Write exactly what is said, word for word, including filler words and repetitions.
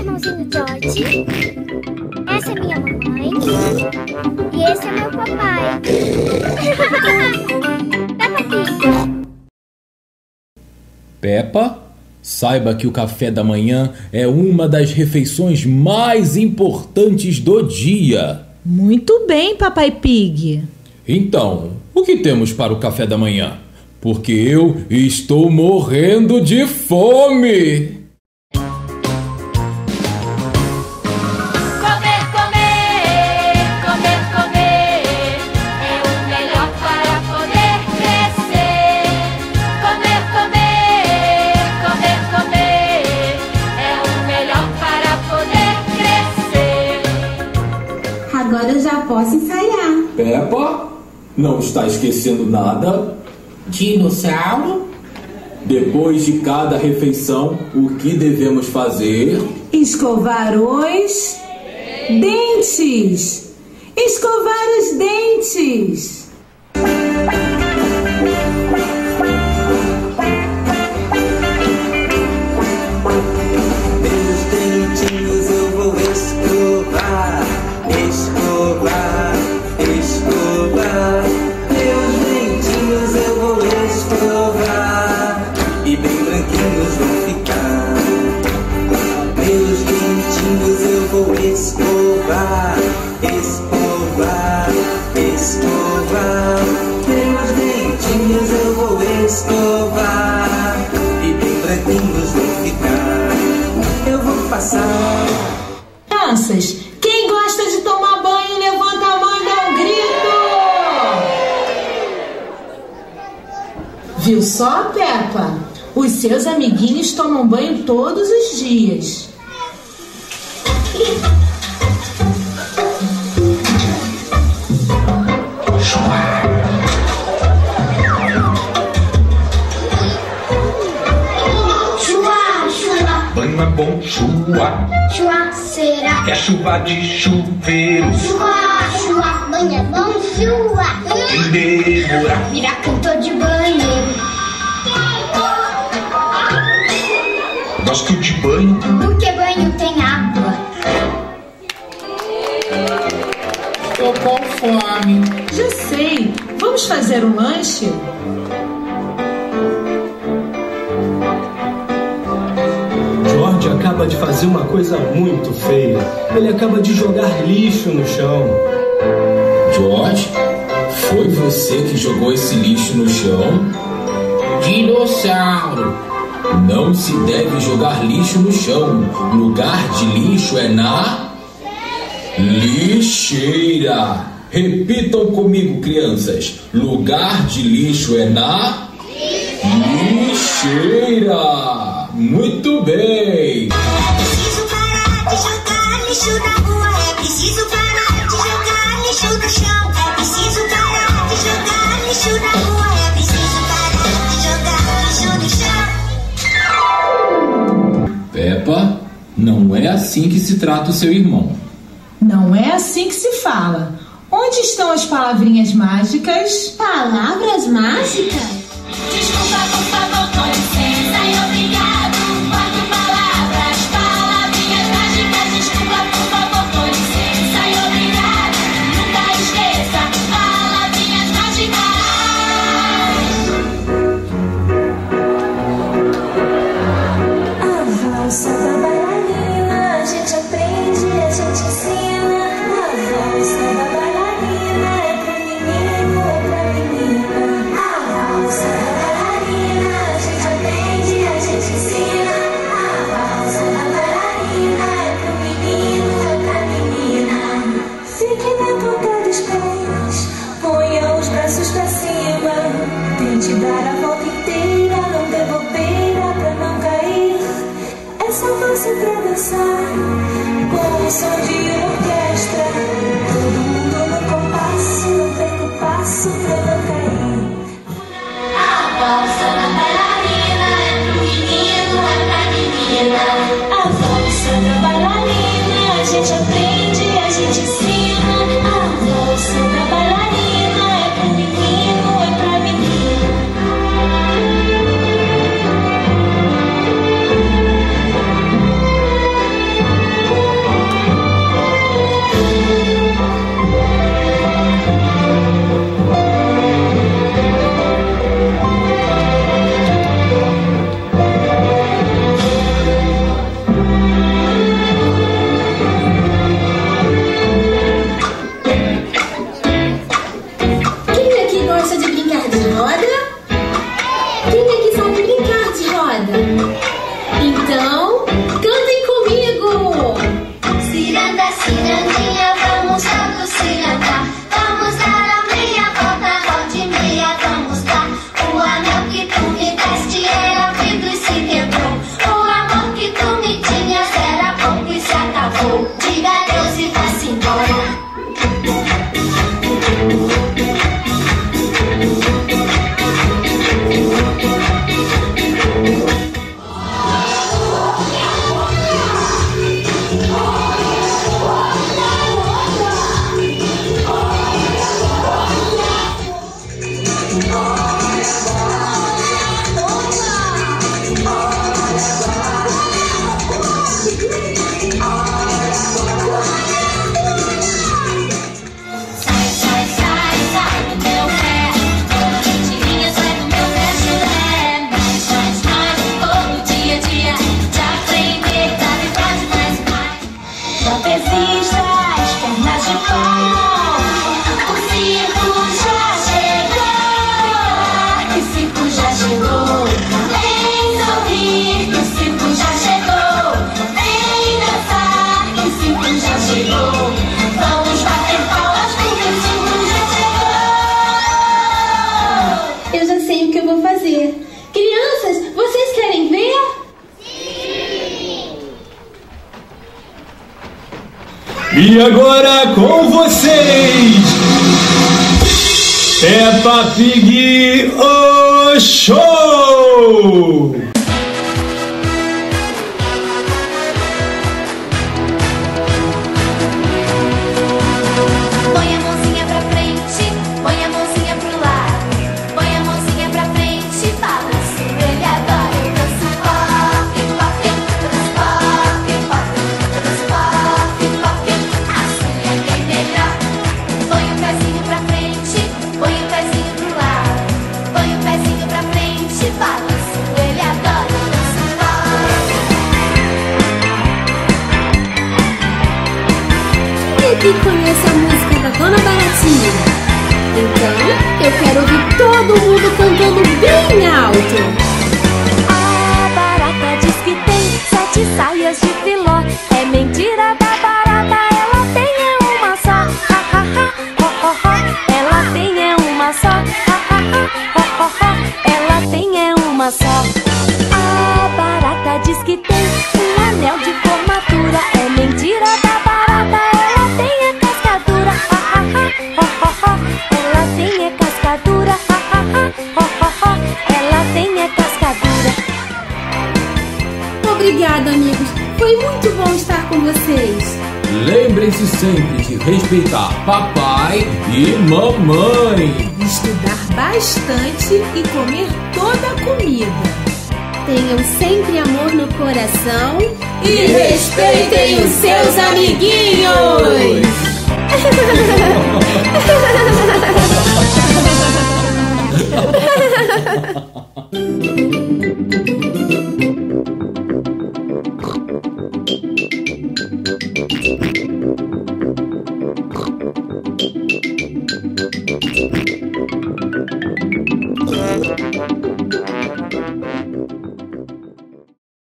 irmãozinho George. Essa é minha mamãe. E esse é meu papai. Peppa Pig. Peppa, saiba que o café da manhã é uma das refeições mais importantes do dia. Muito bem, Papai Pig. Então, o que temos para o café da manhã? Porque eu estou morrendo de fome. Agora eu já posso ensaiar. Peppa, não está esquecendo nada? Dinossauro? Depois de cada refeição, o que devemos fazer? Escovar os dentes. Escovar os dentes. Meus dentinhos eu vou escovar. Escovar, escovar, meus dentinhos eu vou escovar e bem branquinhos vão ficar. Meus dentinhos eu vou escovar, escovar, escovar, meus dentinhos eu vou escovar e bem branquinhos vão ficar. Eu vou passar. Crianças, quem gosta de tomar banho, levanta a mão e dá um grito. Viu só, Peppa? Os seus amiguinhos tomam banho todos os dias. Banho é bom, chuva. Chua, será? É chuva de chuveiro. Chua, chua, banho é bom, chua. Quem demora Vira cantor de banho. gosto de banho. Porque banho tem água. Tô com fome. Já sei. Vamos fazer um lanche? George acaba de fazer uma coisa muito feia. Ele acaba de jogar lixo no chão. George, foi você que jogou esse lixo no chão? Dinossauro. Não se deve jogar lixo no chão. Lugar de lixo é na lixeira. Repitam comigo, crianças. Lugar de lixo é na lixeira. Muito bem. É preciso parar de jogar lixo na rua. É preciso parar de jogar lixo no chão. É preciso parar de jogar lixo na rua. É preciso parar de jogar lixo no chão. Peppa, não é assim que se trata o seu irmão. Não é assim que se fala. Onde estão as palavrinhas mágicas? Palavras mágicas? Desculpa, por favor, com licença e obrigado. Quatro palavras, palavrinhas mágicas. Desculpa, por favor, com licença e obrigado. Nunca esqueça, palavrinhas mágicas. A valsa da bailarina, a gente aprende, a gente ensina. A valsa da bailarina é pro menino, é pra menina. A valsa da bailarina, a gente aprende, a gente ensina. A valsa da bailarina é pro menino, é pra menina. Fique na ponta dos pés, ponha os braços pra cima. Tente dar a volta inteira, não dê bobeira pra não cair. Essa valsa pra dançar, com o som de orquestra. Todo mundo no compasso, não perca o passo pra não cair. A valsa da bailarina é pro menino, é pra menina. A valsa da bailarina, a gente aprende, a gente ensina. A valsa da bailarina é pro menino, é pra menina. roda? Quem aqui sabe brincar de roda? Então, cantem comigo! Ciranda, cirandinha, vamos todos cirandar. Vamos dar a meia volta, roda e meia, vamos dar. O anel que tu me deste era vidro e se quebrou. O amor que tu me tinhas era pouco e se acabou. Diga adeus e vá-se embora. Sai, sai, sai, sai do meu pé. Toda mentirinha sai do meu pé chulé. Mais, mais, mais, todo dia, dia. De aprender, da verdade, mais, mais. Trapezistas, pernas de pau. O circo já chegou. Que circo já chegou. Vem sorrir, que o circo já chegou. Vem dançar, que o circo já chegou. Vamos bater palmas porque o circo já chegou. Eu já sei o que eu vou fazer. Crianças, vocês querem ver? E agora com vocês, Peppa Pig, o show! Põe a mãozinha pra frente, põe a mãozinha pro lado. Põe a mãozinha pra frente, balança o ele adora. Eu danço pop, pop, danço pop, pop, danço pop, pop. Assim é bem melhor. Põe o pezinho pra frente, põe o pezinho pro lado. Põe o pezinho pra frente, balança o ele adora. Eu danço Quem aqui conhece a música da Dona Baratinha? Então, eu quero ouvir todo mundo cantando bem alto. A barata diz que tem sete saias de filó. É mentira da barata, ela tem é uma só. Ha, ha, ha, ho, ho, ho. Ela tem é uma só. Ha, ha, ha, ho, ho, ho. Ela tem é uma só. A barata diz que tem um anel de formatura. É mentira da barata, ela tem é cascadura. Ha, ha, ha, ho, ho, ho. Ela tem é cascadura. Ha, ha, ha, ho, ho, ho. Ela tem é cascadura. Obrigada, amigos. Foi muito bom estar com vocês. Lembrem-se sempre de respeitar papai e mamãe. Estudar bastante e comer toda a comida. Tenham sempre amor no coração E respeitem os seus amiguinhos!